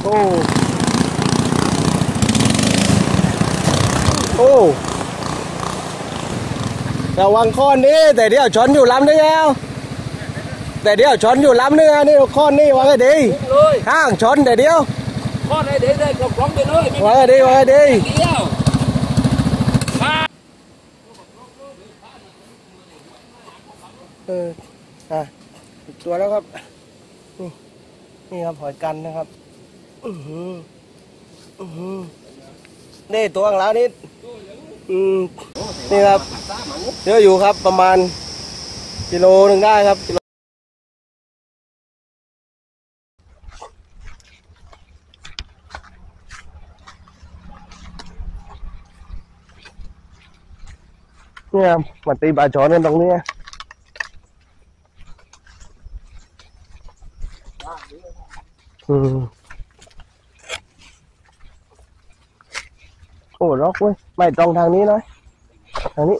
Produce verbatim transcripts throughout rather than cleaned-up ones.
โอ้โอ้ระวังข้อนี้แต่เดี๋ยวชนอยู่ลำนึงแล้วแต่เดี๋ยวชนอยู่ลำนึงนี่ข้อนี้วางให้ดีห้างชนแต่เดียวข้อไหนเดี๋ยวได้กระป๋องไปเลยวางให้ดีวางให้ดีเอออ่ะตัวแล้วครับนี่นี่ครับหอยกันนะครับอือหืออือหือนี่ตัวของเรานี่อืมนี่ครับเยอะอยู่ครับประมาณกิโลหนึ่งได้ครับกิโลเนี่ยมาตีปลาช้อนกันตรงนี้อืมโอ้ล็อกเว้ยไม่ตรงทางนี้นะทางนี้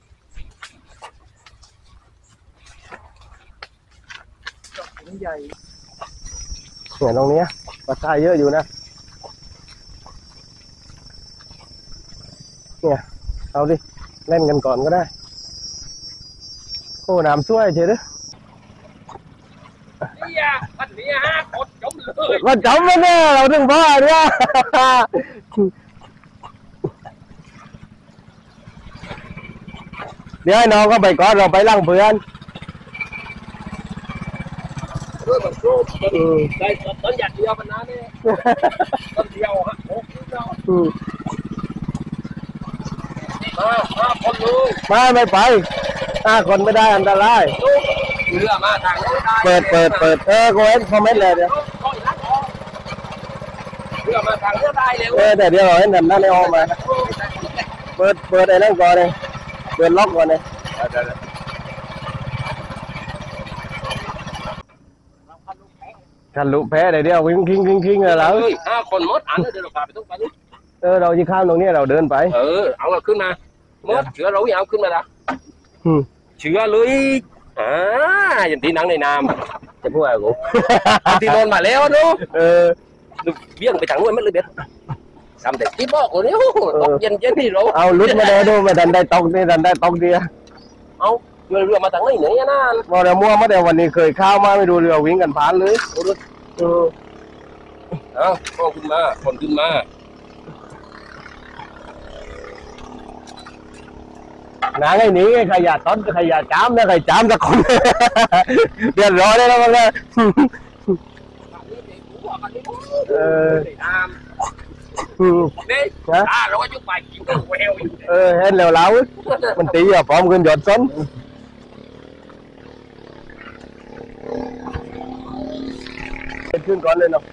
ใหญ่เนี่ยตรงนี้ปลาทรายเยอะอยู่นะเนี่ยเอาดิเล่นกันก่อนก็ได้โอ้น้ำช่วยเฉยดิเนี่ยมันมีห้าคนจมเลยมันจมไปเนี่ยเราถึงพ่อเนี่ยเดี๋ยวให้น้องก็ไปก่อนเราไปล่างเพื่อนได้ต้นหยัดเดียวมันนะเนี่ยต้นเดียวฮะโอ้โหมาห้าคนเลยมาไม่ไปห้าคนไม่ได้อันตรายเรือมาทางนี้เปิดเปิดเปิดเออโกเอ็นคอมเมนต์เลยเดี๋ยวเรือมาทางนี้ได้เลยเออแต่เดี๋ยวเราเห็นนั่นนั่นในห้องมาเปิดเปิดไอ้นั่นก่อนเลยเปิดล็อกก่อนเลยกันลุแพ้เดี๋ยวเดี๋ยววิ่งคิงคิงคิงเลยแล้วห้าคนมดอันเดี๋ยวเราพาไปต้องไปเออเราจะข้ามตรงนี้เราเดินไปเออเอาเราขึ้นมาเมื่อเชื้อเราเอาขึ้นมาละเชื้อเลยอ่าอย่างที่นังในน้ำจะพูดอะไรกูที่โดนมาแล้วนู้เออเบี้ยงไปทางนู้นไม่เลยเบ็ดทำแต่ที่บอกกูนี่ตกเย็นเย็นที่เราเอาลุ้นมาได้ดูมาดันได้ตกนี่ดันได้ตกเดียเอาเรือเรือมาทางไหนเหนือนั่นมอเรือมั่วมาแต่วันนี้เคยข้าวมาไม่ดูเรือวิ่งกันผ่านเลยเออเอาคนขึ้นมาคนขึ้นมาน้าไอ้นี้ขยะต้นขยะจ้ามนะขยะจ้ามสักคนเดือดร้อนเลยนะมันก็เออนี่อ่าเราก็ยุบไปกินกับแววเออเห็นแล้วแล้วมันตีอ่ะพร้อมกันหยดซ้นเป็นขึ้นก่อนเลยเนาะ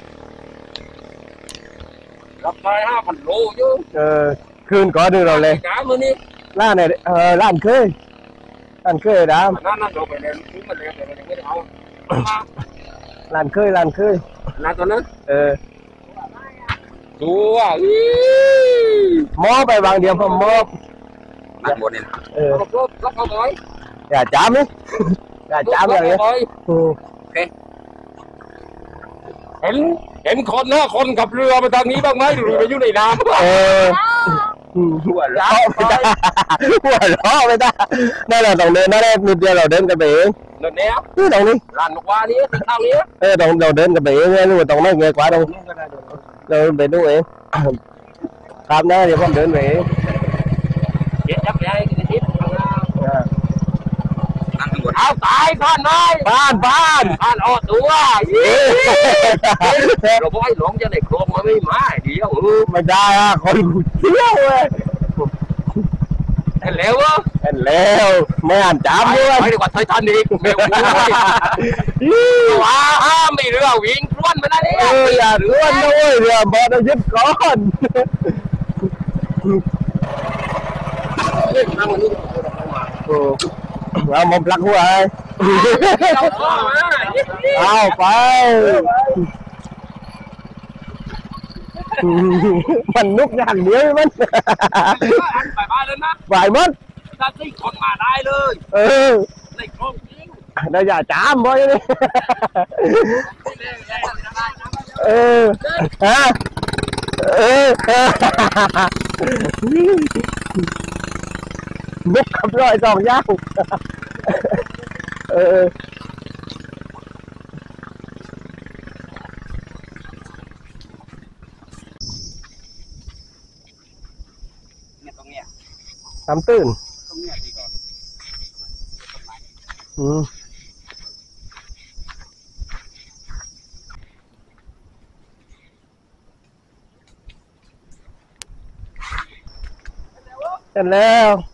รับไปห้าพันโลอยู่เออขึ้นก่อนดูเราเลยจ้ามือนี้ร้านไหนเออร้านเคยร้านเคยดามร้านนั่นเราไปเรียนรู้มันเรียนแต่เราไม่ได้เอาร้านเคยร้านเคยร้านตัวนั้นเออตัวมอไปบางเดียวผมมอบร้านหมดเลยเออรับรับเอาไว้อย่าจ้ามนี่อย่าจ้ามอย่างนี้โอเคเห็นเห็นคนนะคนกับเรือมาทางนี้บ้างไหมหรือไปอยู่ในน้ำเออหัวล้อไม่ได้หัวล้อไม่ได้นั่นแหละตรงเดินนั่นแหละนิดเดียวเราเดินกันไปเองเดินเนี้ยนี่ตรงนี้ร้านกว่านี้ติดทางนี้เออตรงเราเดินกันไปเองนี่ตรงนั้นเงยกว่าตรงเราไปดูเองตามหน้าเดี๋ยวผมเดินไปเองเจ็บจับใหญ่กินทิพย์เอาตายผ่านไหมผ่านผ่านผ่านออกตัวเราบอกให้หลงจะได้โครงมาไม่มาเดียวไม่ได้อ่ะคนเที่ยวเลยเห็นแล้ววะเห็นแล้วไม่อ่านจำด้วยไม่ได้กว่าไททานิกเมลว้าห้ามไม่เรือวิ่งร่วนไปนะเนี่ยเอออย่าร่วนด้วยเรือบอลยึดก่อนเราหมดลักหัวเอาไปมันนุกอย่างเดียวมันไปบ้านเลยนะไปมั้งถ้าที่คนมาได้เลยเออในคลองจริงเราอย่าจ้ามบ่อยเลยเอเออฮะเออบุกขับร้อยสองย่างเออเนี่ยตรงเนี้ยน้ำตื้นตรงเนี้ยดีกว่าอืมเสร็จแล้ว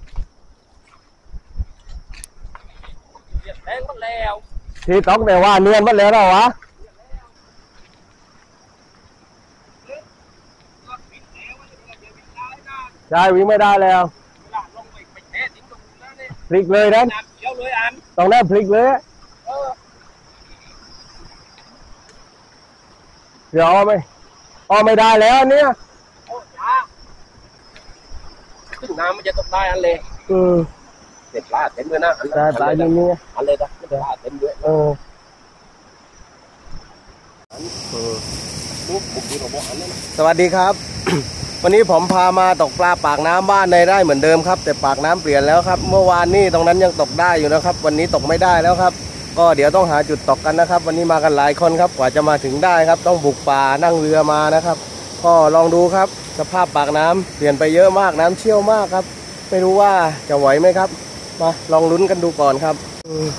เรียบแรงหมดแล้วที่ต้องแต่ว่าเนียนหมดแล้วเหรอวะใช่วิ่งไม่ได้แล้วเวลาลงไปไปแช่ทิ้งตรงนั้นเนี่ยพลิกเลยนะน้ำเขียวเลยอันต้องได้พลิกเลยเออเดี๋ยวเอาไหมเอาไม่ได้แล้วอันเนี่ยโอ้ยาขึ้นน้ำมันจะตกได้อันเลยอืมเด็ดปลาเต็มเลยนะอันแต่ตายอย่างนี้อันเลยนะปลาเต็มเลยเออลูกผมดูระบบอันนั้นสวัสดีครับ วันนี้ผมพามาตกปลาปากน้ำบ้านในไร่เหมือนเดิมครับแต่ปากน้ำเปลี่ยนแล้วครับเมื่อวานนี่ตรงนั้นยังตกได้อยู่นะครับ วันนี้ตกไม่ได้แล้วครับก็เดี๋ยวต้องหาจุดตกกันนะครับ วันนี้มากันหลายคนครับกว่าจะมาถึงได้ครับต้องบุกป่านั่งเรือมานะครับก็ลองดูครับสภาพปากน้ำเปลี่ยนไปเยอะมากน้ำเชี่ยวมากครับไม่รู้ว่าจะไหวไหมครับมาลองลุ้นกันดูก่อนครับอืม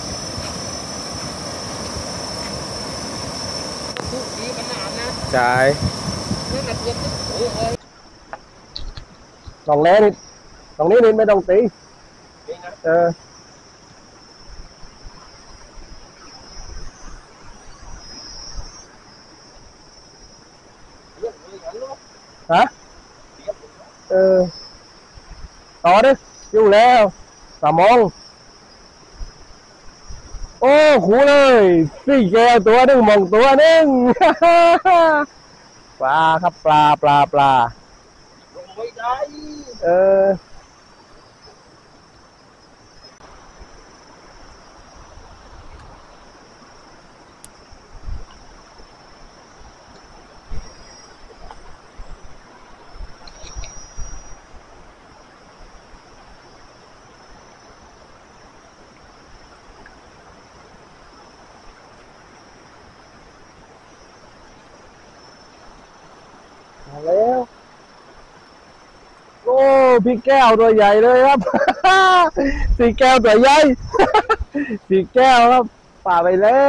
ทุกทีมันนานนะจ่ายนี่มันเกือบจะโอ้ยลองแน่นิดตรงนี้นิดไม่ต้องตีนี่นะเออเรื่องเลยอันลูกฮะเออต่อดิอยู่แล้วสามองโอ้คูเลยสี่แก้วตัวหนึ่งมองตัวหนึ่ง ปลาครับปลาปลาปลาลงไม่ได้เออมาแล้วโอ้พี่แก้วตัวใหญ่เลยครับ พี่แก้วตัวใหญ่ พี่แก้วครับป่าไปแล้ว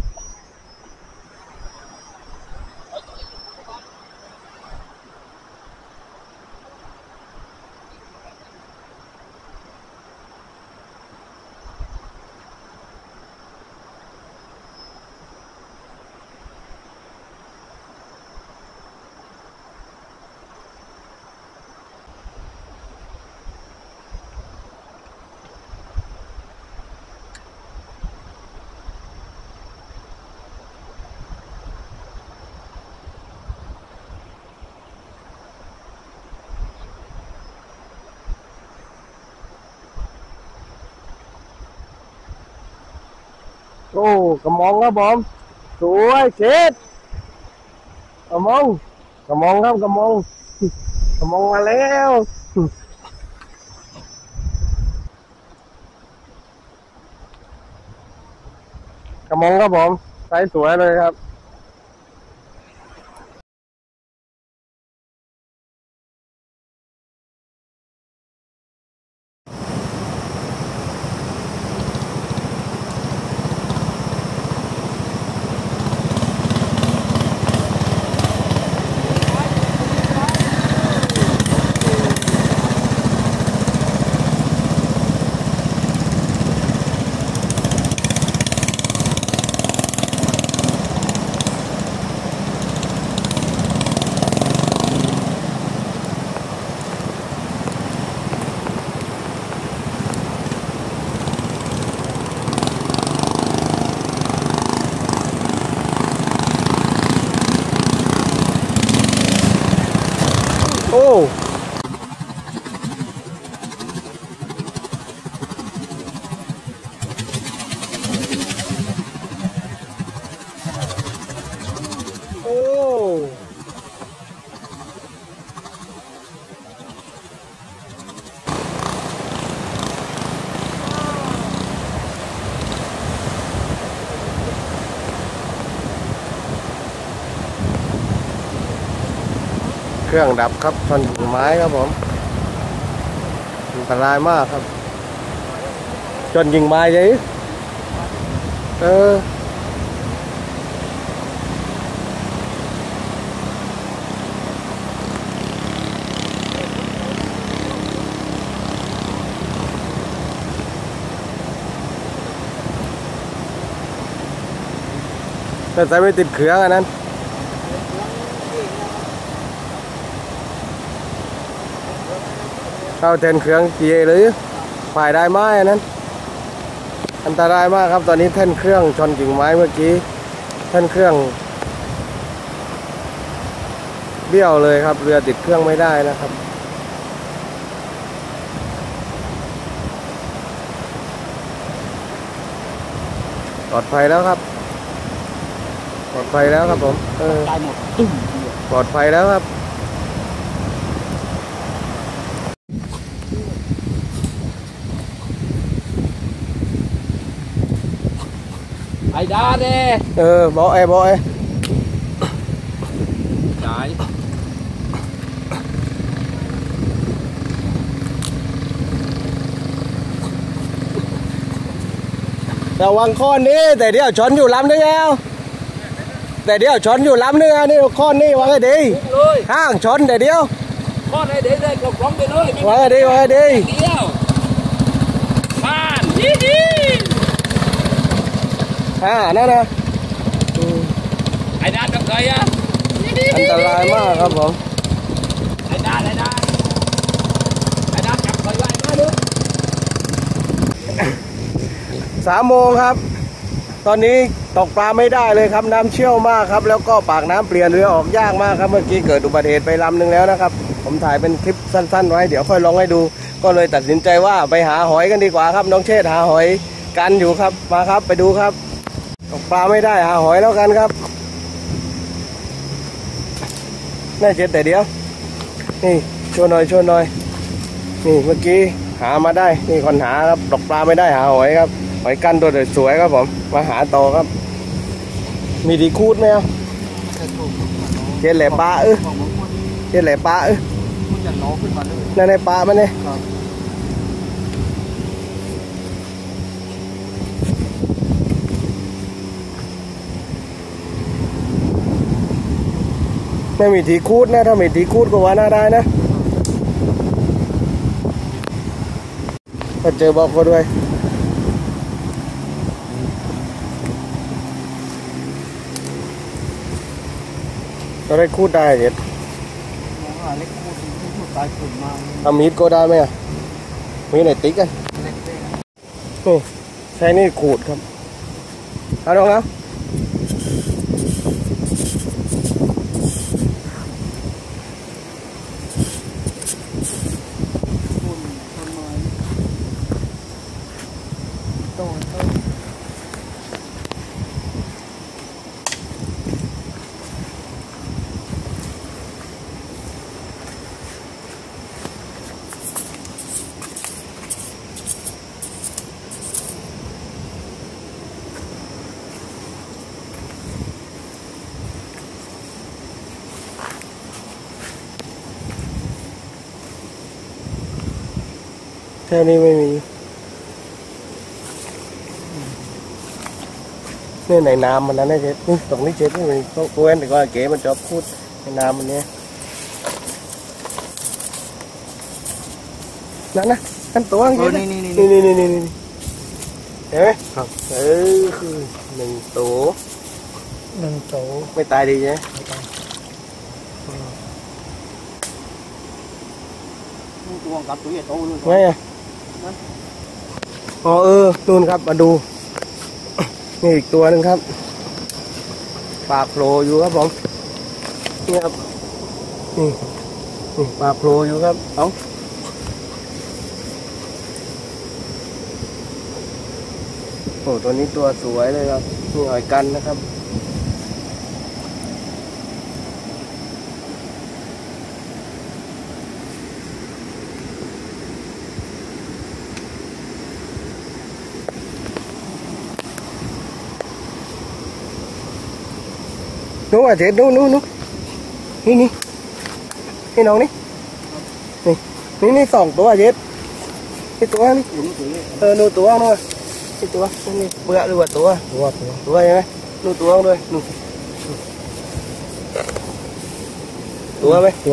โอ้กระมองครับผมสวยเช็ดกระมองกระมองครับกระมองกระมองมาแล้วกระมองครับผมไซส์สวยเลยครับโอ้โอ้เครื่องดับครับชนกิ่งไม้ครับผมอันตรายมากครับชนกิ่งไม้เลยเออแต่ใส่ไม่ติดเครื่องอันนั้นเข้าเทนเครื่องเกียร์หรือฝ่ายได้ไหมอันนั้นอันตรายมากครับตอนนี้เท่นเครื่องชนกิ่งไม้เมื่อกี้เท่นเครื่องเบี้ยวเลยครับเรือติดเครื่องไม่ได้นะครับปลอดภัยแล้วครับปลอดภัยแล้วครับผมเออตายหมดตึ้มปลอดภัยแล้วครับไอ้ดาเด้เออบอกไอ้บอกไอ้จ่ายระวังข้อนี้แต่เดี๋ยวชนอยู่ลำนึงแล้วแต่เดี๋ยวชนอยู่ลำนึงอ่ะนี่ข้อนี้วางให้ดีเลยข้างชนแต่เดียวข้อไหนเด็กได้กระป๋องไปเลยวางให้ดีวางให้ดีเดียวบ้านยี่ดีอ่านั่นนะอืมไอ้ดาจับเคยอ่ะอันตรายมากครับผมไอ้ดาไอ้ดาไอ้ดาจับเคยไว้มาดูสามโมงครับตอนนี้ตกปลาไม่ได้เลยครับน้ำเชี่ยวมากครับแล้วก็ปากน้ำเปลี่ยนเรือออกยากมากครับเมื่อกี้เกิดอุบัติเหตุไปลำหนึ่งแล้วนะครับผมถ่ายเป็นคลิปสั้นๆไว้เดี๋ยวค่อยลองให้ดูก็เลยตัดสินใจว่าไปหาหอยกันดีกว่าครับน้องเชษฐ์หาหอยกันอยู่ครับมาครับไปดูครับตกปลาไม่ได้หาหอยแล้วกันครับน่าเจ็ดแต่เดียวนี่ช่วยหน่อยช่วยหน่อยนี่เมื่อกี้หามาได้นี่คนหาครับตกปลาไม่ได้หาหอยครับหอยกันตัวสวยๆครับผมมาหาต่อครับมีดีคูดไหมครับเจ็ดแหล่ปลาเออเจ็ดแหล่ปลาเออมันจะล้อขึ้นมาเลยนั่นในปลามันเนี่ยไม่มีทีคูดนะถ้ามีทีคูดก็ว่าน่าได้นะถ้าเจอบอกก็ด้วยเราได้คูดได้เด็ดมองหาเล็กพูดพูดตายขึ้นมาเอามีดก็ได้ไหมอ่ะมีดไหนติ๊กอ่ะเล็กเล็กนี่ใช้นี่ขูดครับเอาลงนะต้นต้นไม้ต้นต้นแค่นี้ไม่มีนี่ในน้ำมันนะเนี่ยเจ๊นี่ตรงนี้เจ๊นี่มันต้องเว้นแต่ว่าเก๋มันชอบพูดในน้ำมันเนี่ยนั่นนะนั่นตัวเจ๊นี่นี่นี่นี่นี่นี่เห็นไหมครับเออคือหนึ่งตัวหนึ่งโตไม่ตายดีใช่ไหมตัวกับตัวใหญ่โตเลยไงอ่ะอ๋อเออนู่นครับมาดูนี่อีกตัวหนึ่งครับปากโผล่อยู่ครับผมนี่ครับนี่นี่ปากโผล่อยู่ครับเอาโอ้ตัวนี้ตัวสวยเลยครับนี่หอยกันนะครับนู้นอ่ะเจ๊นู้นนู้นนู้นนี่นี่นี่น้องนี่นี่นี่นี่สองตัวเย็ดนี่ตัวนี่เออดูตัวหน่อยนี่ตัวนี่เปลือกหรือว่าตัวตัวตัวตัวใช่ไหมดูตัวด้วยดูตัวไหมตัว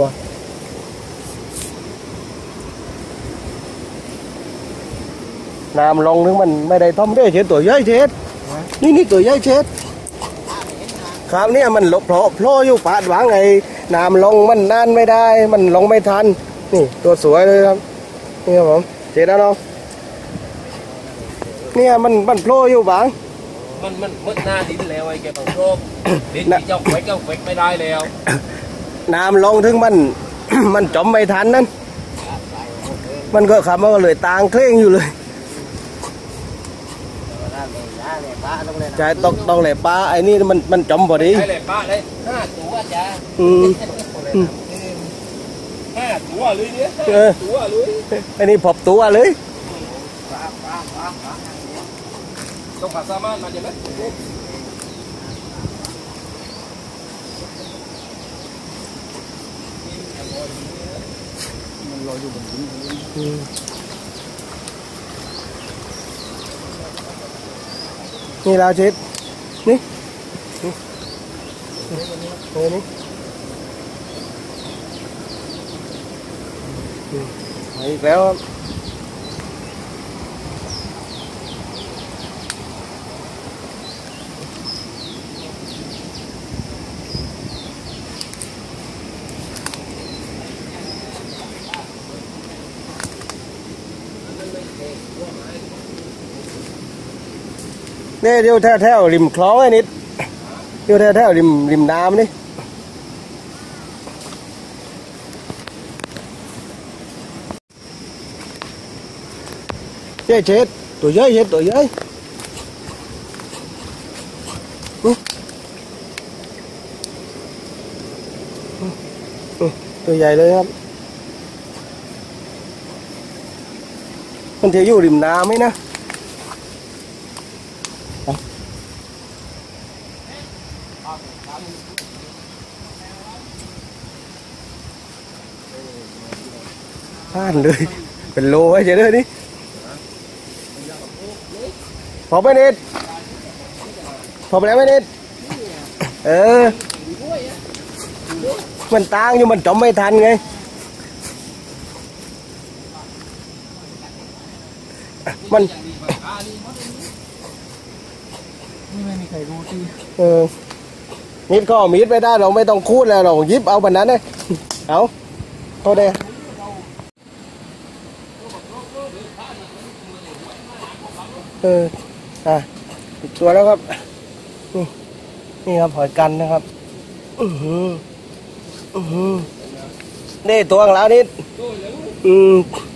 น้ำลงนึงมันไม่ได้ท่อมได้เช็ดตัวใหญ่เช็ดนี่นี่ตัวใหญ่เช็ดครับเนี่ยมันหลบโผล่โผล่อยู่ปาดหวังไงน้ำลงมันนั่นไม่ได้มันลงไม่ทันนี่ตัวสวยเลยครับนี่ครับผมเช็ดแล้วน้องเนี่ยมันมันโผล่อยู่หวังมันมันมืดหน้าดินแล้วไอ้แกบังโชคดินที่เจ้าแขวกเจ้าแขวกไม่ได้แล้วน้ำลงถึงมัน มันจมไม่ทันนั่นมันก็ขับมันก็เลยตางเคร่งอยู่เลยใช่ต้องต้องแหล่ปลาไอ้นี่มันมันจมพอดีใช่เลยป้าเลยห้าตัวจ้าอืมห้าตัวเลยเนี่ยเออตัวเลยไอ้นี่พบตัวเลยต้องขัดสามารถมาจะไหมมันลอยอยู่บนหินอืมนี่ลาวชิดนี่นี่เออนี่อืมมาอีกแล้วครับเนี่ยเดี๋ยวแถวๆริมคลองไอ้นิดเดี๋ยวแถวๆริมริมน้ำนี่เจ๊เช็ดตัวใหญ่เช็ดตัวใหญ่อื้ออื้ออื้อตัวใหญ่เลยครับมันจะอยู่ริมน้ำไหมนะพลาดเลยเป็นโลไว้เฉยเลยนี่พอไปนิดพอไปแล้วไม่นิดเออมันตางอยู่มันจมไม่ทันไงมันนี่ไม่มีใครรู้ที่เออมีดก็เอามีดไม่ได้เราไม่ต้องคูดแล้วเรายิบเอาแบบนั้นเลยเอาโทษเลยเอออ่ะอีกตัวแล้วครับนี่นี่ครับหอยกันนะครับอือหืออือหือนี่ตัวของเรานี่อืม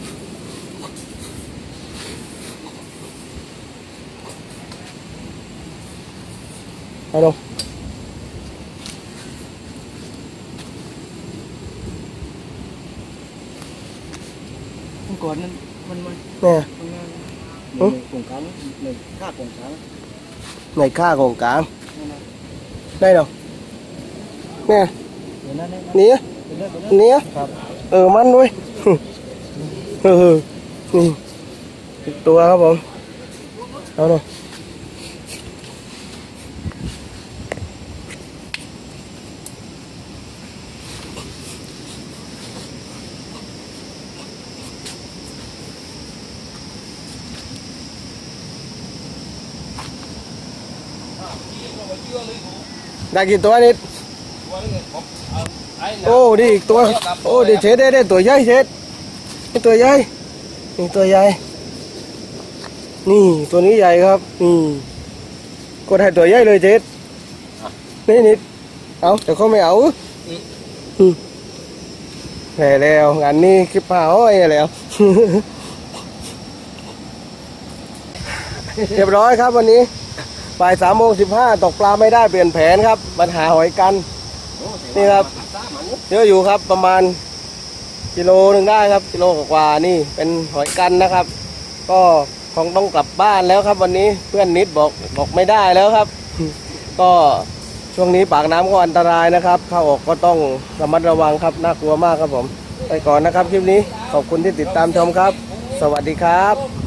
เอาลงเมื่อก่อนนั้นมันมันเนี่ยมันอืมกงกลางหนึ่งค่ากงกลางในค่าของกลางนั่นนะได้หรอเนี่ยเดี๋ยวนั้นนะเนี้ยเดี๋ยวนั้นเดี๋ยวนั้นเนี้ยครับเออมันด้วยเออนี่อีกตัวครับผมเอาหน่อยได้กี่ตัวนิดโอ้ดีอีกตัวโอ้ดีเช็ดได้ได้ตัวใหญ่เช็ดนี่ตัวใหญ่นี่ตัวใหญ่นี่ตัวนี้ใหญ่ครับนี่กดให้ตัวใหญ่เลยเช็ดนี่นิดเอาแต่เขาไม่เอาอืมแหล่แล้วงานนี้คลิปผ้าห้อยแล้ว เรียบร้อยครับวันนี้บ่ายสามโมงสิบห้าตกปลาไม่ได้เปลี่ยนแผนครับปัญหาหอยกันนี่ครับเยอะอยู่ครับประมาณกิโลหนึ่งได้ครับกิโลกว่านี่เป็นหอยกันนะครับ ก็คงต้องกลับบ้านแล้วครับวันนี้เพื่อนนิดบอกบอกไม่ได้แล้วครับ ก็โชช่วงนี้ปากน้ำก็อันตรายนะครับเข้าออกก็ต้องระมัดระวังครับน่ากลัวมากครับผมไปก่อนนะครับคลิปนี้ขอบคุณที่ติดตามชมครับ สวัสดีครับ